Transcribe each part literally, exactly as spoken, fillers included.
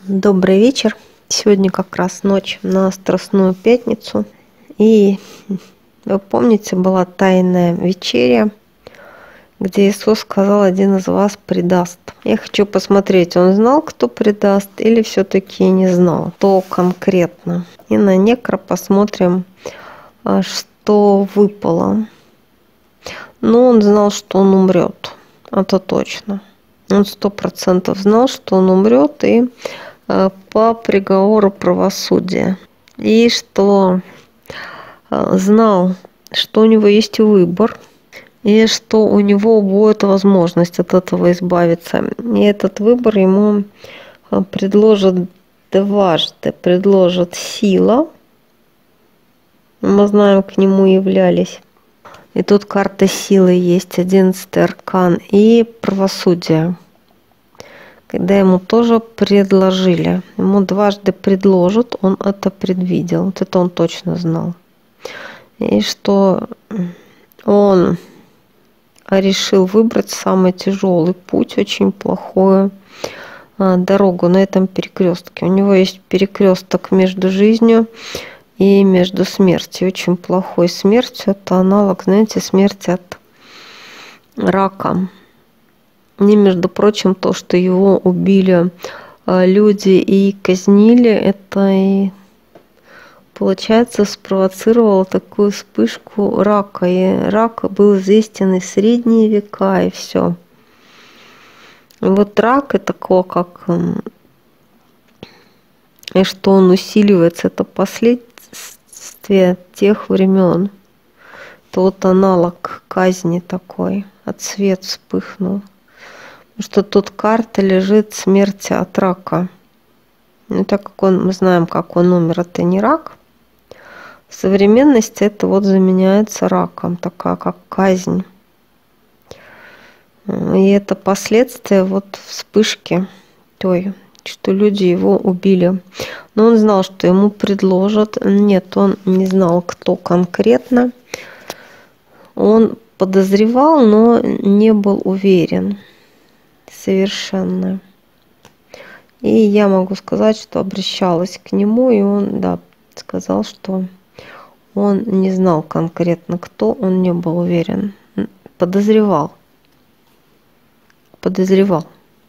Добрый вечер. Сегодня как раз ночь на Страстную Пятницу. И вы помните, была тайная вечеря, где Иисус сказал: один из вас предаст. Я хочу посмотреть, он знал, кто предаст, или все-таки не знал, кто конкретно. И на некро посмотрим, что выпало. Но он знал, что он умрет. Это точно. Он сто процентов знал, что он умрет, и по приговору правосудия. И что знал, что у него есть выбор, и что у него будет возможность от этого избавиться. И этот выбор ему предложит дважды. Предложит сила. Мы знаем, к нему являлись. И тут карта силы есть, одиннадцатый аркан, и правосудие. Когда ему тоже предложили, ему дважды предложат, он это предвидел, вот это он точно знал. И что он решил выбрать самый тяжелый путь, очень плохую дорогу на этом перекрестке. У него есть перекресток между жизнью и между смертью, очень плохой смертью. Это аналог, знаете, смерти от рака. И, между прочим, то, что его убили люди и казнили, это и, получается, спровоцировало такую вспышку рака. И рак был известен и в средние века, и все. И вот рак, это такое, как и что он усиливается, это последствия тех времен. Это вот аналог казни такой, отсвет вспыхнул. Что тут карта лежит смерти от рака. Ну, так как он, мы знаем, как он умер, это не рак. В современности это вот заменяется раком, такая как казнь. И это последствия вот вспышки той, что люди его убили. Но он знал, что ему предложат. Нет, он не знал, кто конкретно. Он подозревал, но не был уверен. Совершенно. И я могу сказать, что обращалась к нему, и он, да, сказал, что он не знал конкретно кто, он не был уверен. Подозревал. Подозревал.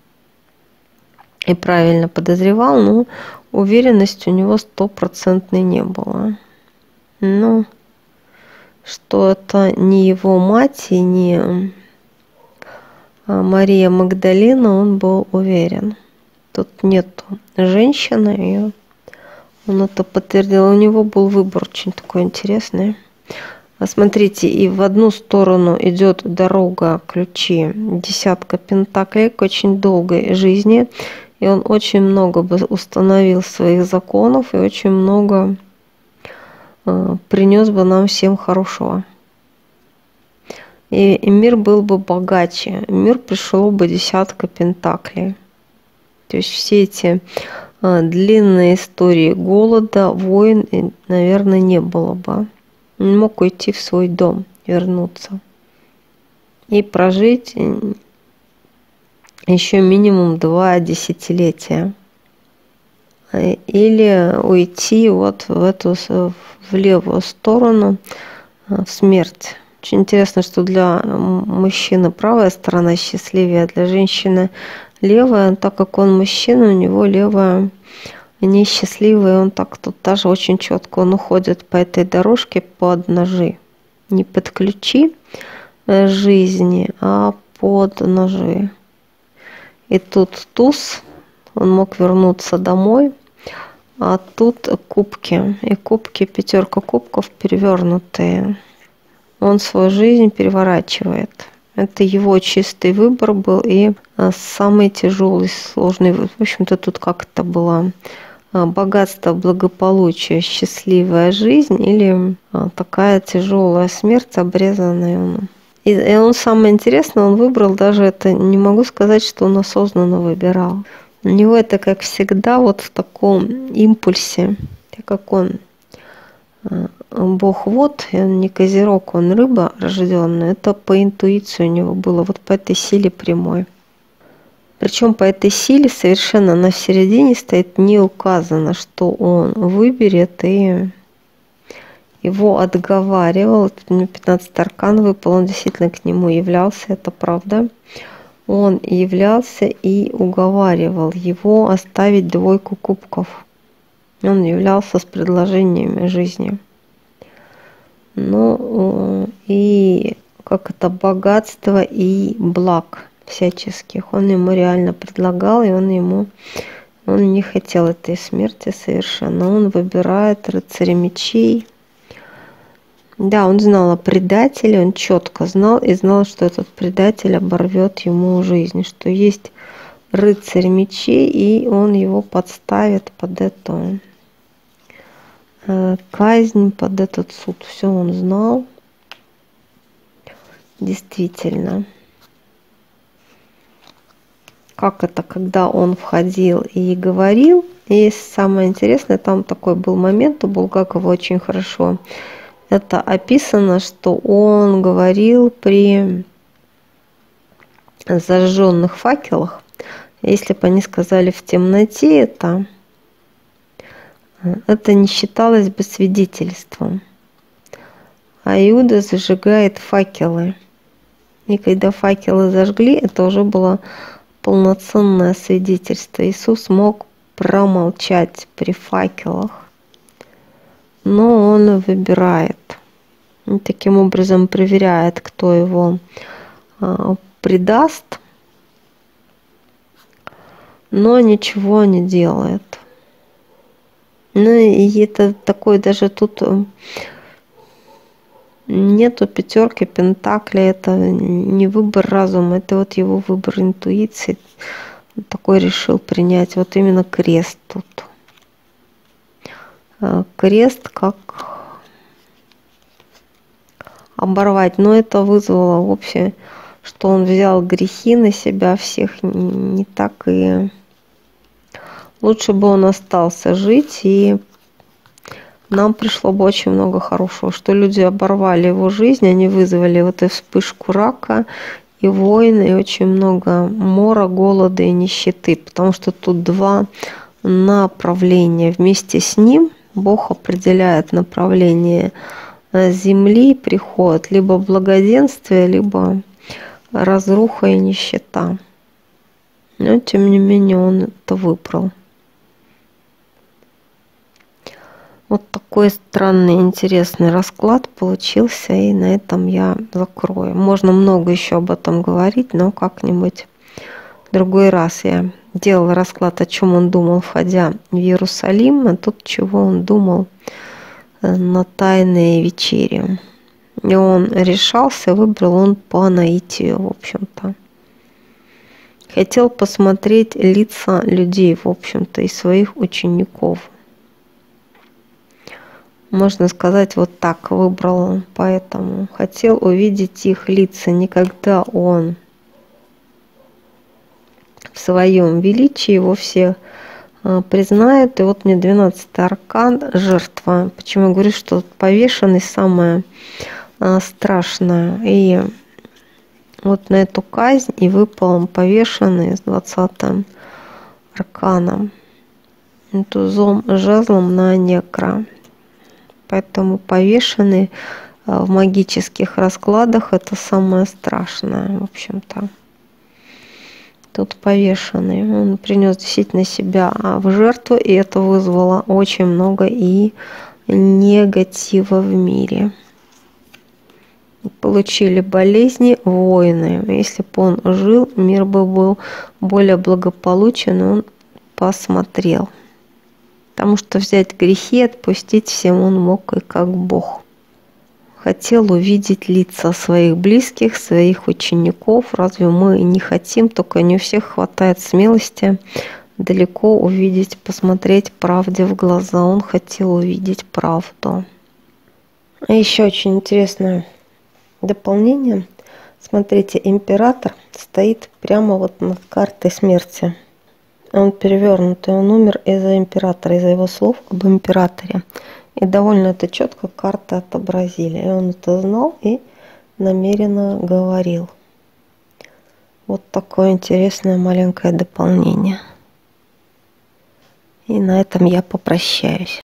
И правильно подозревал, но уверенности у него стопроцентной не было. Ну, что это не его мать и не Мария Магдалина, он был уверен. Тут нету женщины, и он это подтвердил. У него был выбор очень такой интересный. Смотрите, и в одну сторону идет дорога, ключи, десятка пентаклей к очень долгой жизни. И он очень много бы установил своих законов и очень много принес бы нам всем хорошего. И мир был бы богаче, мир пришло бы десятка пентаклей. То есть все эти длинные истории голода, войн, наверное, не было бы. Он мог уйти в свой дом, вернуться и прожить еще минимум два десятилетия. Или уйти вот в эту, в левую сторону, в смерть. Очень интересно, что для мужчины правая сторона счастливее, а для женщины левая. Так как он мужчина, у него левая несчастливая. Он так тут даже очень четко он уходит по этой дорожке под ножи. Не под ключи жизни, а под ножи. И тут туз, он мог вернуться домой, а тут кубки. И кубки, пятерка кубков перевернутые. Он свою жизнь переворачивает. Это его чистый выбор был и самый тяжелый, сложный. В общем-то, тут как это было: богатство, благополучие, счастливая жизнь или такая тяжелая смерть, обрезанная. И он, самое интересное, он выбрал даже это, не могу сказать, что он осознанно выбирал. У него это, как всегда, вот в таком импульсе, так как он Бог вод, и он не козерог, он рыба рожденная. Это по интуиции у него было, вот по этой силе прямой. Причем по этой силе совершенно на середине стоит, не указано, что он выберет, и его отговаривал. Тут пятнадцатый аркан выпал, он действительно к нему являлся, это правда. Он являлся и уговаривал его оставить двойку кубков. Он являлся с предложениями жизни. Ну, и как это богатство и благ всяческих. Он ему реально предлагал, и он ему он не хотел этой смерти совершенно. Он выбирает рыцаря мечей. Да, он знал о предателе, он четко знал и знал, что этот предатель оборвет ему жизнь, что есть рыцарь мечей, и он его подставит под эту э, казнь, под этот суд. Все он знал. Действительно. Как это, когда он входил и говорил. И самое интересное, там такой был момент у Булгакова очень хорошо. Это описано, что он говорил при зажженных факелах. Если бы они сказали в темноте, это, это не считалось бы свидетельством. А Иуда зажигает факелы. И когда факелы зажгли, это уже было полноценное свидетельство. Иисус мог промолчать при факелах, но он выбирает. И таким образом проверяет, кто его а, предаст, но ничего не делает. Ну и это такой даже тут нету пятерки пентаклей, это не выбор разума, это вот его выбор интуиции. Такой решил принять вот именно крест тут. Крест как оборвать, но это вызвало вообще, что он взял грехи на себя всех, не так, и лучше бы он остался жить, и нам пришло бы очень много хорошего, что люди оборвали его жизнь, они вызвали вот эту вспышку рака и войны, и очень много мора, голода и нищеты, потому что тут два направления. Вместе с ним Бог определяет направление земли, приход либо благоденствие, либо разруха и нищета. Но тем не менее он это выбрал. Вот такой странный, интересный расклад получился, и на этом я закрою. Можно много еще об этом говорить, но как-нибудь в другой раз. Я делала расклад, о чем он думал, входя в Иерусалим, а тут чего он думал на тайные вечери. И он решался, выбрал он по наитию, в общем-то. Хотел посмотреть лица людей, в общем-то, и своих учеников. Можно сказать, вот так выбрал он, поэтому хотел увидеть их лица. Никогда он в своем величии его все признает. И вот мне двенадцатый аркан – жертва. Почему я говорю, что повешенный самое страшное. И вот на эту казнь и выпал повешенный с двадцатым арканом. Тузом жезлом на некро. Поэтому повешенный в магических раскладах – это самое страшное, в общем-то. Тут повешенный. Он принес действительно себя в жертву, и это вызвало очень много и негатива в мире. Получили болезни, войны. Если бы он жил, мир бы был более благополучен, он посмотрел. Потому что взять грехи, отпустить всем он мог и как Бог. Хотел увидеть лица своих близких, своих учеников. Разве мы не хотим? Только не у всех хватает смелости далеко увидеть, посмотреть правде в глаза. Он хотел увидеть правду. А еще очень интересное дополнение. Смотрите, император стоит прямо вот над картой смерти. Он перевернутый, он умер из-за императора, из-за его слов об императоре. И довольно это четко карты отобразили. И он это знал и намеренно говорил. Вот такое интересное маленькое дополнение. И на этом я попрощаюсь.